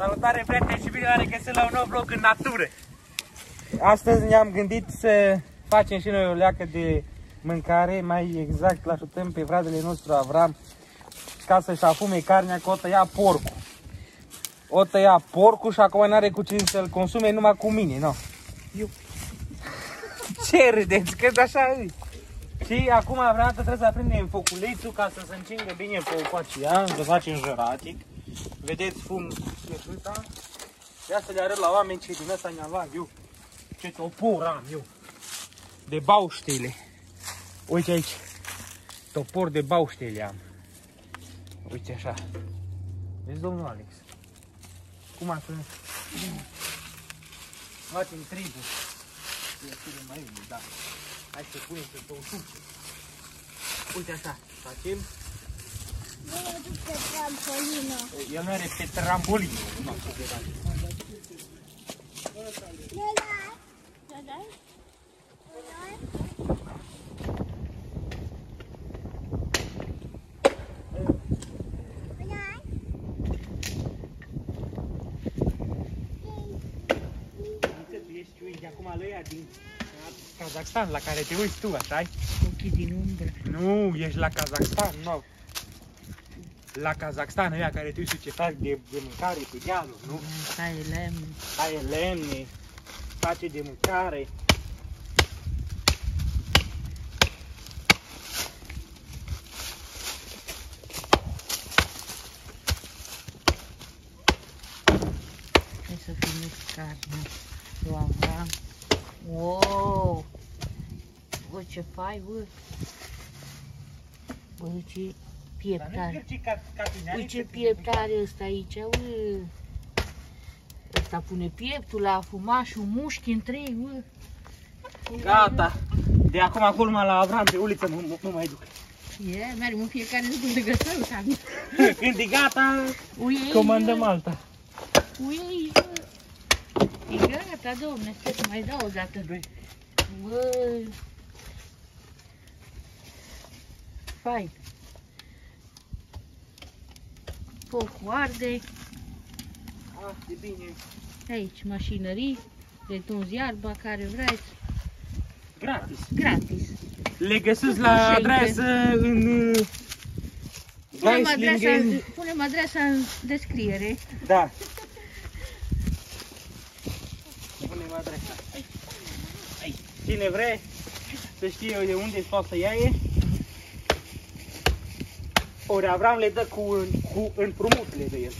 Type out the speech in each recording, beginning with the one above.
Salutare, prieteni, și bine v-am regăsit la un nou vlog în natură. Astăzi ne-am gândit să facem și noi o leacă de mâncare, mai exact îl ajutăm pe fratele nostru Avram ca să-și afume carnea, că o tăia porcul. O tăia porcul și acum n-are cu cine să-l consume numai cu mine, nu? Eu. Ce râdeți, că așa e. Și acum Avram că trebuie să aprindem foculețul ca să se încingă bine focul aceea, să facem jăratic. Vedeți fum de fruta. Ia să le arăt la oameni ce din ăsta ne-am luat eu. Ce topor am eu. De bauștele. Uite aici. Topor de bauștele am. Uite așa. Vezi, domnul Alex? Cum a sunat? Facem tribul. E atât mai iubit, da. Hai să punem pe tăutușe. Uite așa. Facem. Nu mă duc pe trampolină. El mere pe trampolină. Nu știu de dată. Acum lui din Kazakhstan, la care te uiți tu, așa-i? Ochii din umbră. Nu, ești la Kazakhstan, nu. La Kazakhstan, ăia care te uiți ce fac de mâncare pe dealul, nu? Taie lemne. Taie lemne, face de mâncare. Hai să filmez carnea. Eu Avram. Wow! Bă, ce fai, bă! Bă, ce pieptare! Bă, ce pieptare ăsta aici, bă! Ăsta pune pieptul la afumat și un mușchi întreg, bă! Gata! De acum acolo la Avram pe uliță nu mai duc. E, mergem în fiecare zi de găsău, Sami! Când e gata, Uiei, comandăm alta. Uiei, bă! E gata, domne, stai să mai dau o dată. Bă! Fain! Focul arde. Ah, e bine. Aici mașinării, de tuns iarba, care vreți. Gratis. Gratis. Le găsiți la adresă în Punem adresa în descriere. Da. Punem adresa. Cine vrea să știe de unde poate să iaie, ori Avram le dă cu împrumut le dă el.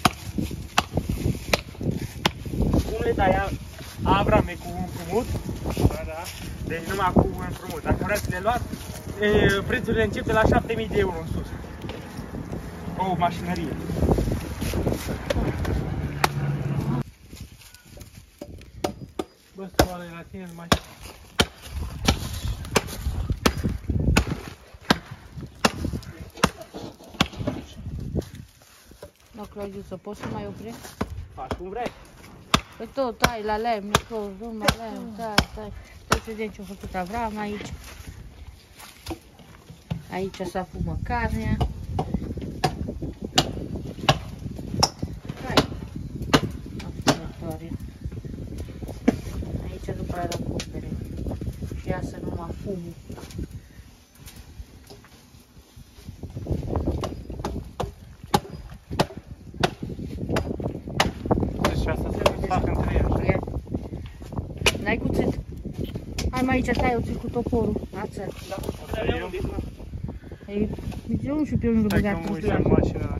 Cum le dai Avram e cu împrumut? Da, da. Deci numai cu împrumut. Dacă vreți să le luați, prețurile încep de la 7.000 de euro în sus. O mașinărie. Bă, soare la tine în mașină. No, Claudiu, să poți să mai oprești? Faci cum vrei. Păi tot, tai la lemn, numai lemn, tai. Stai să vedem ce-a făcut Avram aici. Aici s-a fumă carnea. Hai. Afumătoare. Aici după aia la cumpere. Și iasă numai fumul. N-ai cuțit. Hai mai aici, stai, eu țin cu toporul. Ață. Da, Eu nu știu pe unde băgat cu mașina.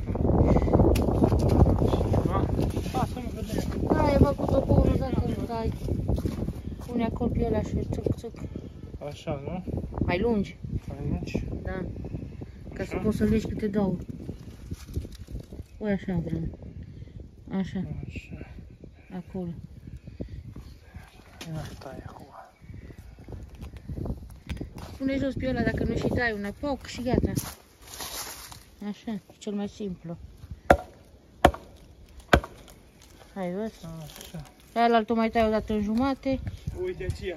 Hai, bă, cu toporul, dacă nu dai. Pune acolo pe ăla și țuc, țuc. Așa, nu? Mai lungi. Mai lungi? Da. Ca să poți să legi câte două. Ui, așa vrem. Așa. Așa. Acolo. Asta e acum. Pune jos pe ăla dacă nu și dai un apoc și gata. Așa, e cel mai simplu. Hai, văd? Așa. Aia-altul mai tai o dată în jumate. Uite aceea.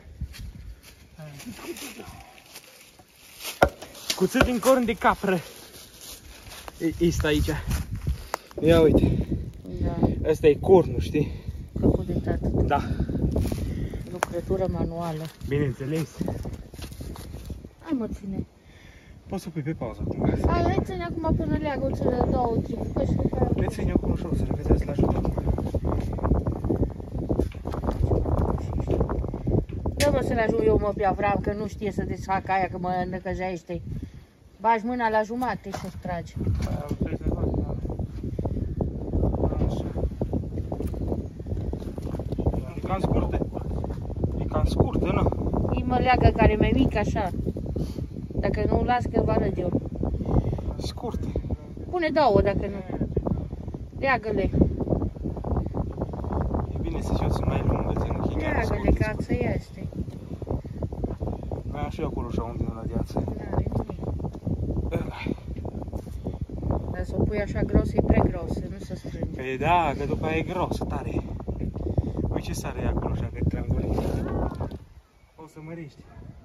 Cuțit din corn de capră. Este aici. Ia uite. Da. Ăsta e cornul, știi? Făcut de tată. Da. Lucrătură manuală. Bineînțeles. Hai mă, ține. Poți să pui pe pauză acum. Hai, ține acum până leagă cele două, trei. Păi și după aia. Le țin eu cu ușor, să le vedeți să-l ajut acum. Dă-mă să-l ajut eu, mă, pe Avram, că nu știe să desfacă aia, că mă necăjește. Bagi mâna la jumate și o tragi. E cam scurtă. E cam scurtă, nu? E mă leagă care e mai mic, așa. Dacă nu o las, că vă arăt eu. Scurte. Pune două, dacă nu. Leagă-le. E bine să și-o sunt mai lungă, să nu chigea. Leagă-le, ca să este. Mai am și eu acolo așa unde la viață. N-are nimic. Dar să o pui așa gros, e prea gros, nu se strânge. Păi da, că după aia e gros, tare. Uite ce sare e acolo așa, că e triangulit. O să mărești.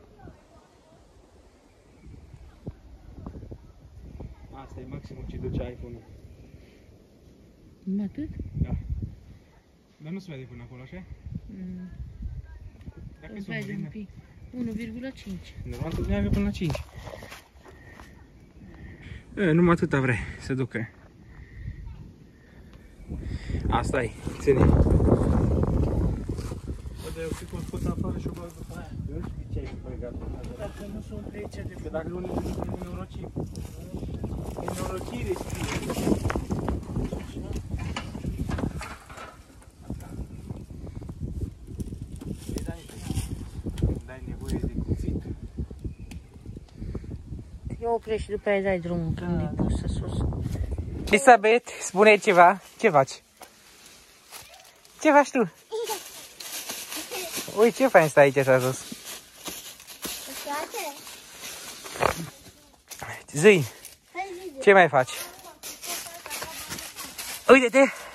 Asta e maximul ce duce iPhone-ul. Numai atât? Da. Dar nu se vede până acolo, așa? Dacă Îți vede un pic. 1,5. Normal să meargă până la 5. Numai atâta vrei să ducă. Asta e, ține. Bă, dar eu cred că o scot afară și o bag după aia. Eu nu știu ce ai băgat. Dacă nu sunt de aici, că dacă nu ne nenorocim. Nenorocire scrie. Dai nevoie de cuțit. Eu oprești și după aia dai drumul când e pusă sus. Elisabeth, spune ceva. Ce faci? Ce faci tu? Ui, ce fain stai aici așa jos. Zi, ce mai faci? Uite-te!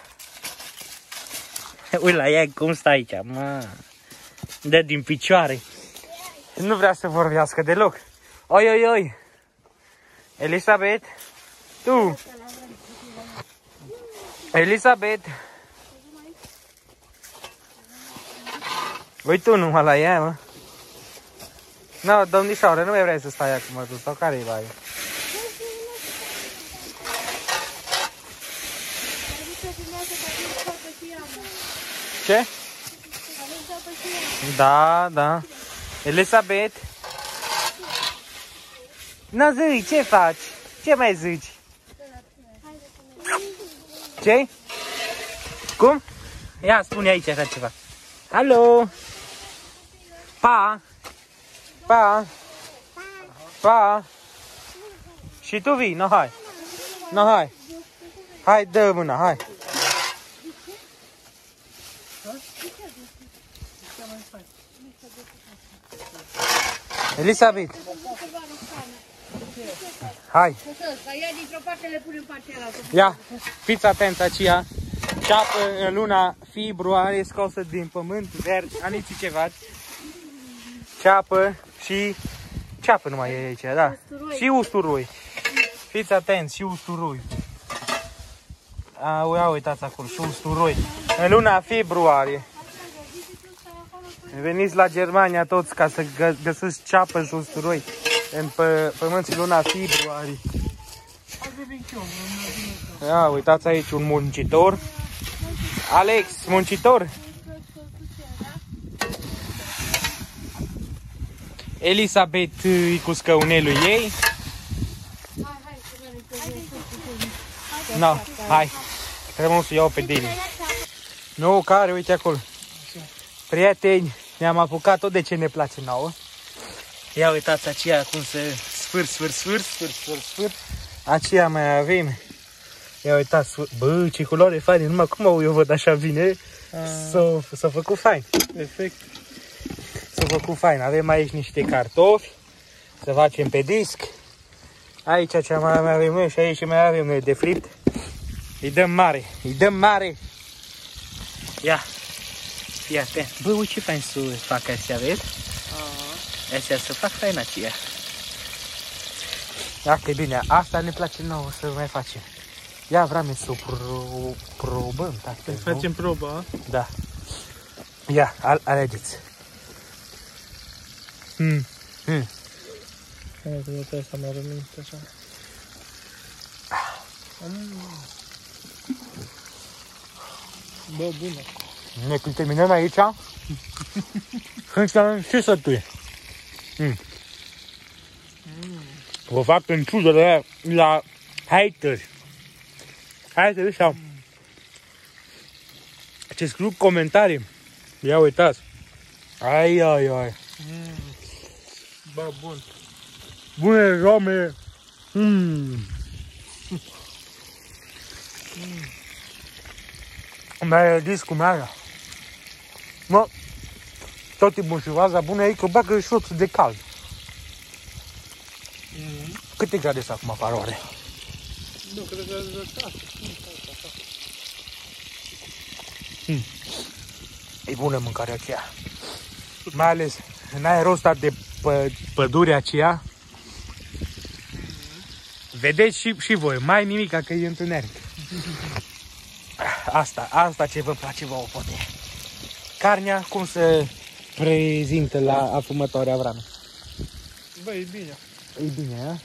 Uite la ea cum stă aici, mă. Dă din picioare. Nu vrea să vorbească deloc. Oi, oi, oi. Elisabeth, tu. Elisabeth. Uite tu numai la ea, mă. Nu, domnișoară, nu mai vrei să stai acum tu, sau care-i bai? Ce? Da, da. Elisabeth. Nu zici, ce faci? Ce mai zici? Ce? Cum? Ia, spune aici așa ceva. Alo! Pa! Pa! Pa! Și tu vii, no, hai! No, hai! Hai, dă mâna, hai! Elisabeth! Hai! Ia dintr-o parte, le punem partea altă. Ia, fiți atenți aceea. Ceapă în luna februarie scosă din pământ verde. Aniți ceva. Ceapă și... Ceapă numai e aici, da. Usturoi. Și usturoi. Fiți atenți, și usturoi. Ia uitați acolo, și usturoi. În luna februarie. Veniți la Germania toți ca să găsiți ceapă și usturoi în pământ și luna februarie. Ia uitați aici un muncitor. Alex, muncitor. Elisabeth e cu scăunelul ei. No, hai. Trebuie să iau pe Dini. Nu, care, uite acolo. Prieteni, ne-am apucat tot de ce ne place nouă. Ia uitați aceea cum se sfâr. Aceea mai avem. Ia uitați, bă, ce culoare faină, numai cum eu văd așa bine. S-a făcut fain. Perfect. S-a făcut fain. Avem aici niște cartofi. Să facem pe disc. Aici ce mai avem noi și aici mai avem noi de fript. Îi dăm mare. Ia. Fii atent. Bă, uite ce fain să fac astea, vezi? Astea să fac fain aceea. Dacă e bine, asta ne place nouă să mai facem. Ia vreme să o probăm, tată. Facem proba, a? Da. Ia, alegeți. Hai că de asta mi-a rămânit așa. Bă, bună. Ne când terminăm aici, ce să tui? Vă fac în ciudă la hateri. Hateri sau ce scriu comentarii. Ia uitați. Ai. Bă, bun. Bune, Rome. Mi-ai zis cu mea. Mă, tot timpul și vaza bună e că bagă șoțul de cald. Câte grade sunt acum afară oare? Nu, cred că de 6. E bună mâncarea aceea. Mai ales în aerul ăsta de pădure aceea. Vedeți și voi, mai nimic că e întuneric. Asta ce vă place vouă, poate. Carnea cum se prezintă la afumătoarea vrame? Bă, e bine. E bine, a?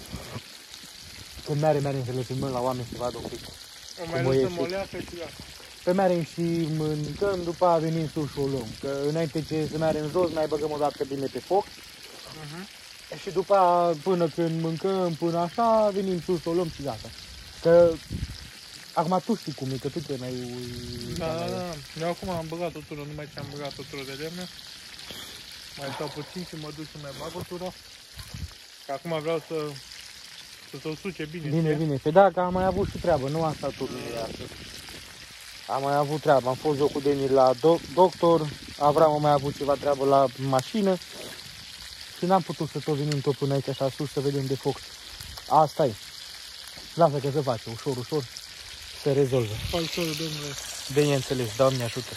Când merem să le filmăm la oameni să vadă un pic. O mai lăsăm o leacă și gata. Pe merem și mâncăm, după aia venim sus și o luăm. Că înainte ce să merem jos, mai băgăm o dată bine pe foc. Și după aia, până când mâncăm, până așa, venim sus și o luăm și gata. Că acum tu știi cum e, că tu te mai... Da. Eu acum am băgat o tură, numai ce am băgat o tură de lemne. Mai stau puțin și mă duc și mai bag o tură. Că acum vreau să se usuce bine. Bine. Pe da, că am mai avut și treabă, nu am stat tot astăzi. Am mai avut treabă, am fost eu cu Deni la doctor, Avram a mai avut ceva treabă la mașină. Și n-am putut să tot venim tot până aici așa sus să vedem de foc. Asta e. Lasă că se face, ușor, se rezolvă. Falsorul, domnule. Bineînțeles, Doamne ajută.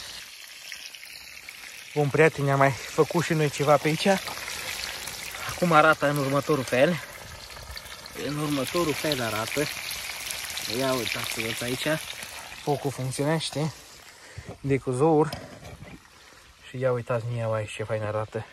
Bun, prieteni, am mai făcut și noi ceva pe aici. Acum arată în următorul fel. În următorul fel arată. Ia uitați-vă aici. Focul funcționește. Difuzour. Și ia uitați mie aici ce fain arată.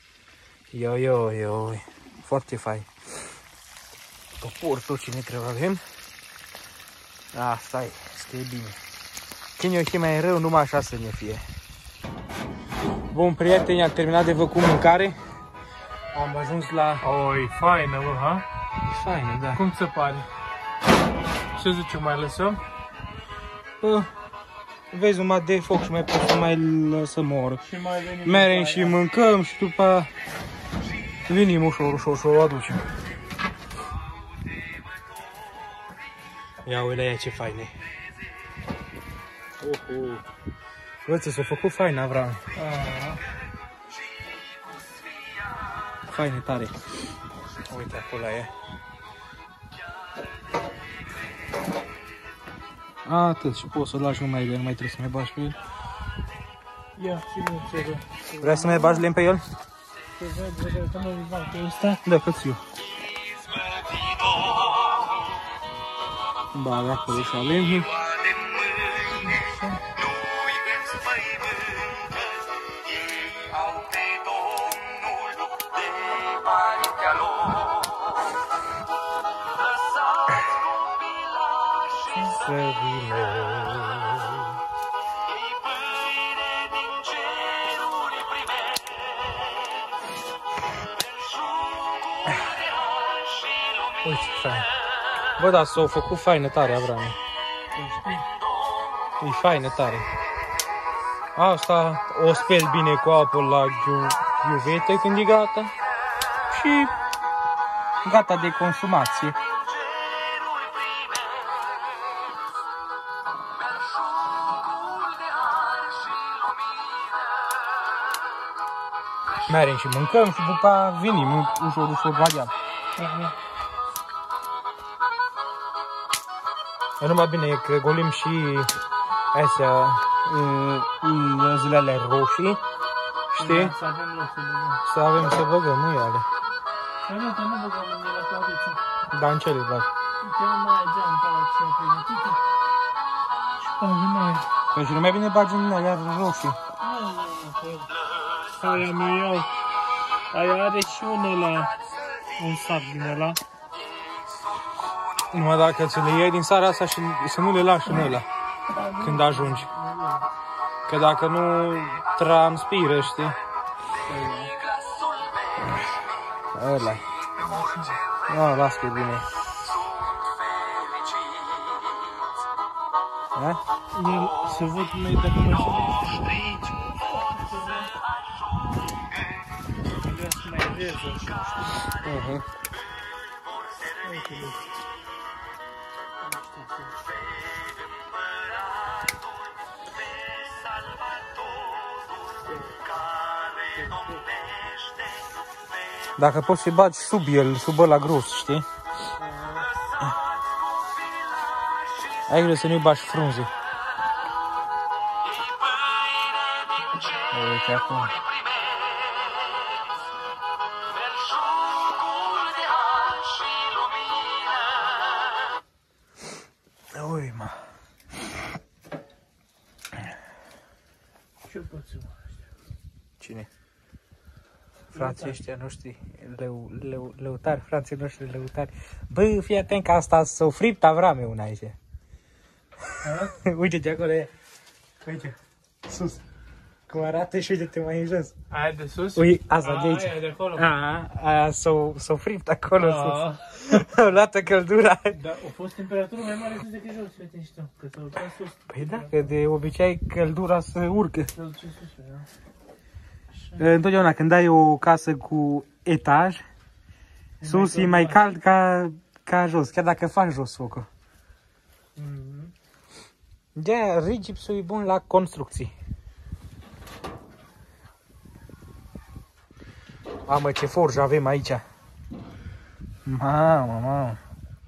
Yo. Foarte fain. Topor, tot ce ne trebuie avem. Asta e, este bine. Cine o chemă mai rău, numai așa să ne fie. Bun, prieteni, am terminat de făcut mâncare. Am ajuns la... Oi, faină, bă, ha? Faină, da. Cum se pare? Ce zice, mai lăsăm? Vezi numai de foc și mai pot să mai lăsăm o oră. Și mai venim. Merem și mâncăm și după venim ușor și o aducem. Ia uite la ea ce faine. Văd, s-a făcut fain, Avram. Faine tare. Uite acolo e. Atât, și poți să-l lași numai de, nu mai trebuie să mai bagi pe el. Ia, ține ce ră. Vrei să mai bagi lemn pe el? Să mă rival pe ăsta. Da, că-ți eu. Bag acolo și lemnul. Uite ce fain. Bă, da, s-au făcut faină tare, Avram. E faină tare. Asta o speli bine cu apă la iuvete când e gata. Și gata de consumație. Merem și mâncăm și după aia venim ușor variat. E numai bine că golim și astea zilele roșii, știi? Să avem loc să băgăm. Să avem să băgăm, nu e ale. Dar nu băgăm în ele toate. Dar în ce le bag? mai geanta la ce a pregătită. Și paginai. Păi și nu mai bine bagi în alea roșii. Aia mi iau. Aia are și un sac din ăla. Numai dacă ți le iei din seara asta și să nu le lași în ăla când ajungi. Că dacă nu transpiră, știi? Ăla-i. Nu, las că e bine. Da? El se văd cum e dacă mai și aici. Vrea să mai reză și nu știu. Uite-le. Dacă poți să-i bagi sub el, sub ăla gros, știi? Ai grijă să nu-i bagi frunze. Uite acum. Ui, mă. Ce poți mă? Cine? Frații ăștia noștri, lăutari, frații noștri lăutari. Bă, fii atent că asta s-o fript Avrame una aici. Uite-te acolo, e. Uite, sus. Cum arată și uite-te mai în jos. Aia de sus? Ui, asta de aici. Aia de acolo. Aia s-o fript acolo sus. Au luat căldura. Da, a fost temperatură mai mare sus decât jos, uite și tu, că s-a urcat sus. Păi da, că de obicei căldura se urcă. Se duce sus, da. Întotdeauna când ai o casă cu etaj, sus e mai cald ca jos, chiar dacă faci jos focul. De-aia rigipsul e bun la construcții. Mamă, ce forjă avem aici. Mamă.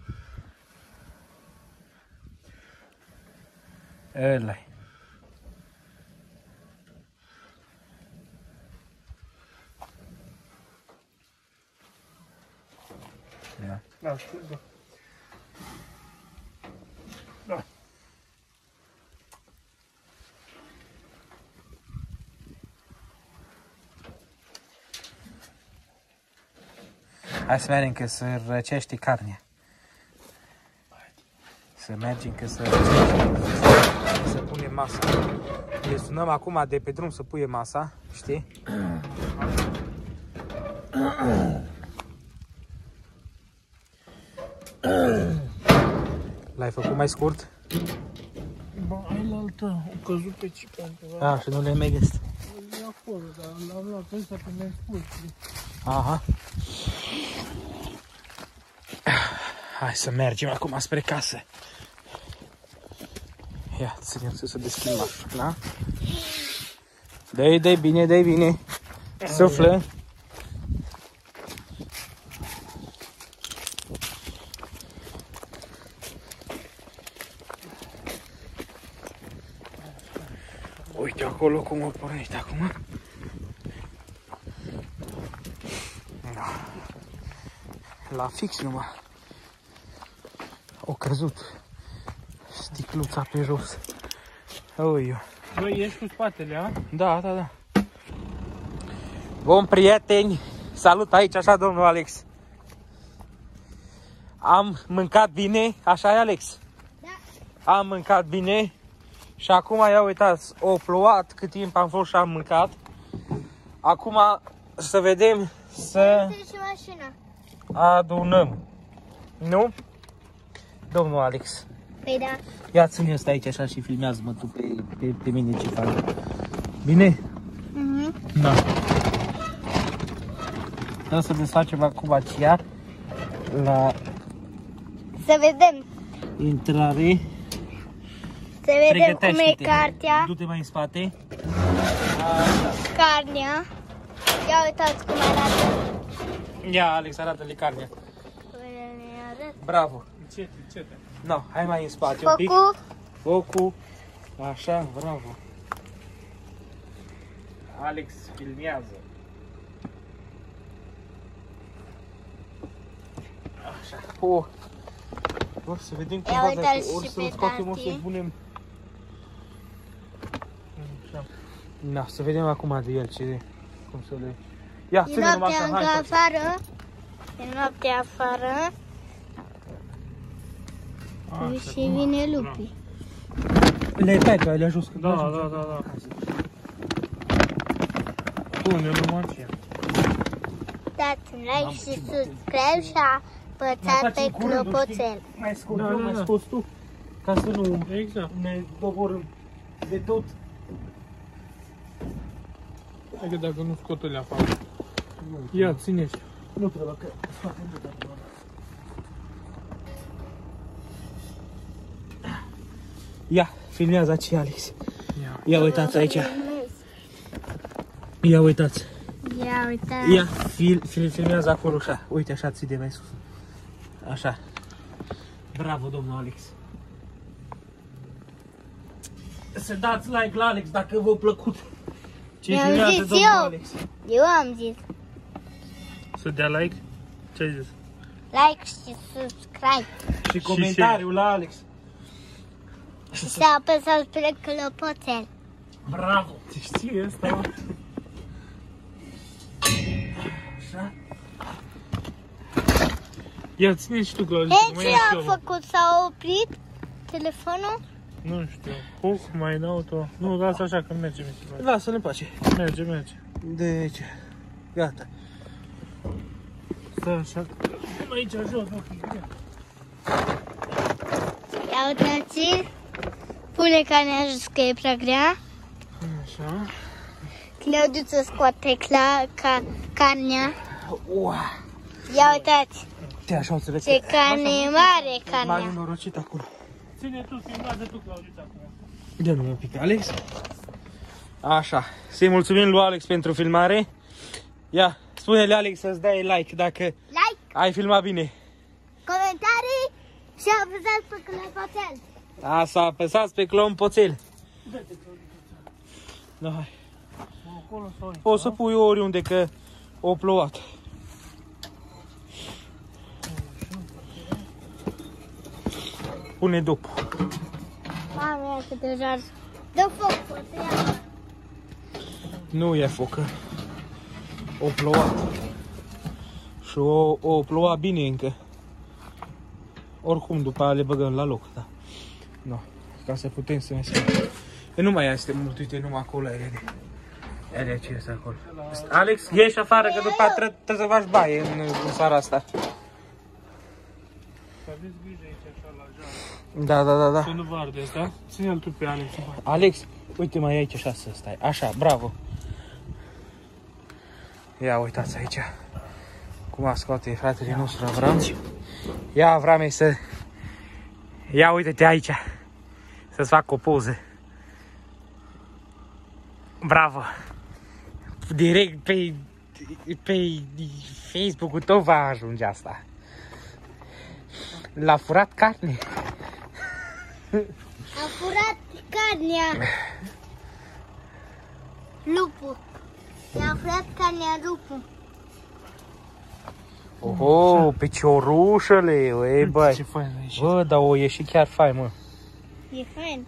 Ăla-i. Da, știu, da. Da. Hai să mergem că se răcește carnea. Să mergem că se răcește. Să punem masa. Le sunăm acum de pe drum să pune masa, știi? L-ai făcut mai scurt? Ba, ai la altă, o căzut pe cipan. A, și nu le mai găsit. E acolo, dar l-am luat ăsta pe mi-am spus. Aha. Hai să mergem acum spre casă. Ia, ținem să deschid mașina. Dă-i bine, dă-i bine. Suflă. Uite acolo cum o pornește acum. La fix numai. O căzut sticluța pe jos. Ui. Băi, ești cu spatele, a? Da. Bun, prieteni, salut aici, așa, domnul Alex. Am mâncat bine, așa e, Alex? Da. Am mâncat bine și acum, ia uitați, o plouat cât timp am fost și am mâncat. Acum să vedem să adunăm. Nu? Domnul Alex. Păi da. Ia ține ăsta aici așa și filmează-mă tu pe mine ce fac. Bine? Da. Trebuie să desfacem acum aceea la Să vedem. intrare. Să vedem cum e cartea. Du-te mai în spate. Carnea. Ia uitați cum arată. Ia, Alex, arată-le carnea. Bravo. Încet. No, hai mai în spate un pic. Focul. Așa, bravo. Alex filmează. Așa. Or să vedem Ia cumva uite-l dacă și ori să-l pe scoatem, ori tati. să-l punem. Așa. Da, să vedem acum de el ce, cum să le... Ia, E ține numai noaptea așa, încă hai. afară. E noaptea afară. Așa, Și vine lupii. Le tai pe alea jos. Da. Pune-l numai aceea. Dați un like și subscribe și apăsați pe clopoțel. Mai scot Da, eu, da, mai da. scoți tu. Ca să nu Exact. ne doborâm de tot. Hai că dacă nu scot alea afară. Ia, ține-și. Nu trebuie că scoatem tot acum. Ia, filmează aici, Alex. Ia uitați aici. Ia uitați. Ia uitați. Ia, filmează acolo așa. Uite așa, ții de mai sus. Așa. Bravo, domnul Alex. Să dați like la Alex dacă v-a plăcut. Ce I-am filmează zis domnul eu. Alex. Eu am zis. Să dea like? Ce ai zis? Like și subscribe. Și comentariul la Alex. Și să apăsați pe clopoțel. Bravo. Ce știi asta? Așa. Ia, ține și tu, Claudiu. Hei, ce a făcut? S-a oprit telefonul? Nu știu. Hoc, mai dau tu. Nu, lasă așa că merge, mi se pare. Lasă-l în pace. Merge. De aici. Gata. Stai așa. Pun aici jos, nu fi bine. Ia uitați. Pune carnea jos că e prea grea. Așa. Claudiu să scoate carnea. Ua. Ia uitați. Te așa o înțeleg. Ce carne e mare M-am carnea. nenorocit acolo. Ține tu, filmează tu, Claudiu, acum. Dă-mi un pic, Alex. Așa. Să-i mulțumim lui Alex pentru filmare. Ia, spune-le Alex să-ți dai like dacă Like, ai filmat bine. comentarii și apăsați pe clopoțel. Asta, apăsați pe clopoțel. Da, hai. Acolo sau aici? Poți să pui oriunde că o plouat. Pune după. Mame, cât de jar. Dă foc, poate. Nu e focă. O plouat. Și o ploua bine încă. Oricum după aia le băgăm la loc, da. No. Ca să putem să ne schimbăm. Nu mai este mult, uite, numai acolo ele ce este acolo. Alex, ieși afară că după trebuie să faci baie în seara asta. Să aveți grijă aici așa la jar. Da. Să nu vă ardeți, da? Ține-l tu pe Alex. Alex, uite mai aici așa să stai. Așa, bravo. Ia uitați aici. Cum a scoate fratele nostru Avram. Ia Avrame să... Ia uite-te aici. Să-ți fac o poză. Bravo. Direct pe Facebook-ul tău va ajunge asta. L-a furat carne. A furat carnea. Lupul. I-a furat carnea lupul. Oho, piciorușele, ei băi. Ce fain aici. Bă, dar o ieși chiar fain, mă. E fain.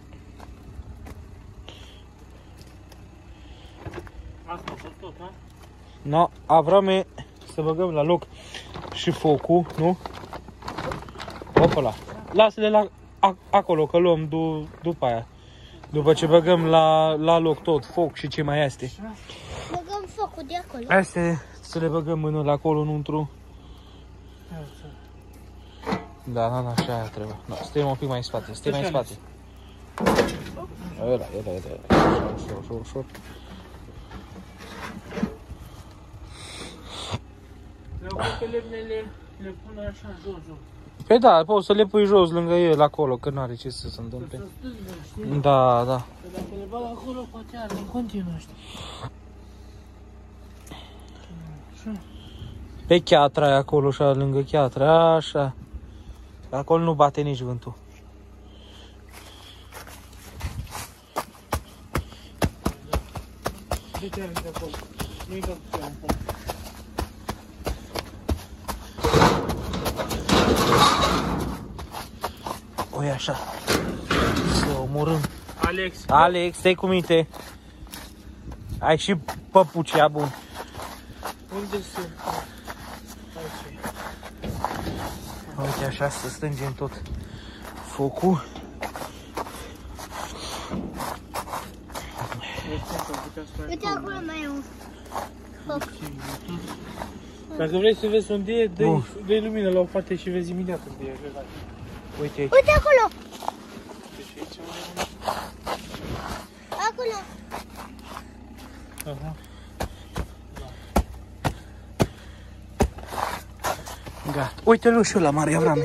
Asta a fost tot, ha? No, Avrame, să băgăm la loc și focul, nu? Opala. Lasă-le acolo, că luăm după aia. După ce băgăm la loc tot, foc și ce mai este. Băgăm focul de acolo. Astea să le băgăm mână la acolo, înăuntru. Da, așa trebuie. No, stai un pic mai în spate, stai mai în spate. Ăla. Ușor. Vreau că lemnele le pun așa jos. Păi da, poți să le pui jos lângă el acolo, că n-are ce să se întâmple. Să stângă, știi? Da. Că dacă le bag acolo, poate arde în continuu, știi? Pe cheatra e acolo, așa, lângă cheatra, așa. Acolo nu bate nici vântul. De ce arde de acolo? Nu-i dat cu un punct. Ui, așa. Să omorâm. Alex. Alex, stai cu minte. Ai și păpucea bun. Unde sunt? Uite așa, să strângem tot focul. Uite acolo mai e un foc. Dacă vrei să vezi unde e, dă-i lumină la o parte și vezi imediat unde e. Uite aici. Uite acolo! Acolo! Aha. Gata. Uite-l și la Maria Avram.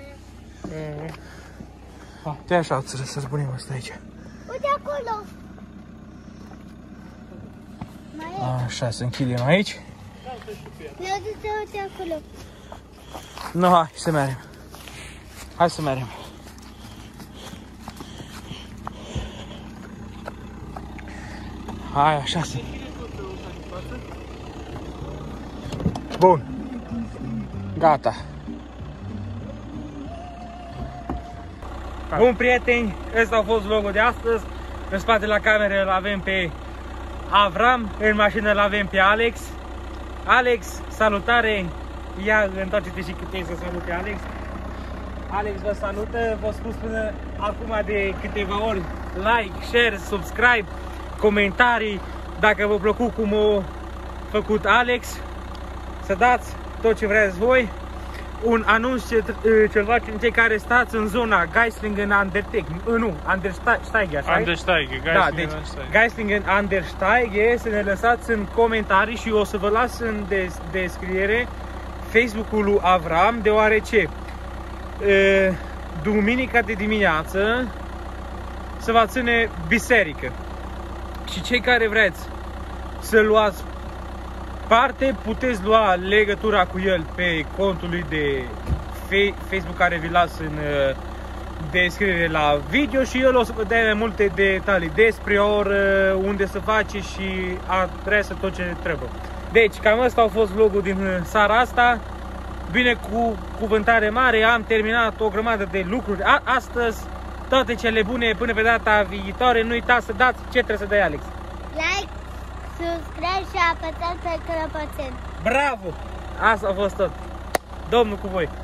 Te așa, să spunem asta aici. Uite acolo! Mai e. Așa, să închidem aici. Uite acolo. Nu, hai să mergem. Hai să mergem. Hai, așa să... Bun. Gata. Bun, prieteni, ăsta a fost vlogul de astăzi. În spate la cameră îl avem pe Avram, în mașină îl avem pe Alex. Alex, salutare! Ia, întoarce-te și câte să salute Alex. Alex vă salută, vă spus până acum de câteva ori like, share, subscribe, comentarii. Dacă vă plăcut cum a făcut Alex, să dați tot ce vreți voi. Un anunț ce-l facem cei care stați în zona Geislingen Andersteige, așa? Andersteige, Da, deci Geislingen Andersteige, să ne lăsați în comentarii și o să vă las în descriere Facebook-ul lui Avram, deoarece duminica de dimineață se va ține biserică. Și cei care vreți să luați parte, puteți lua legătura cu el pe contul lui de Facebook, care vi las în descriere la video, și el o să vă dea mai multe detalii despre oră, unde să face și adresă, tot ce trebuie. Deci, cam asta a fost vlogul din seara asta. Bine, cu cuvântare mare, am terminat o grămadă de lucruri astăzi. Toate cele bune, până pe data viitoare. Nu uitați să dați, ce trebuie să dai, Alex? Like, subscribe și apăsați pe clopoțel. Bravo! Asta a fost tot. Domnul cu voi!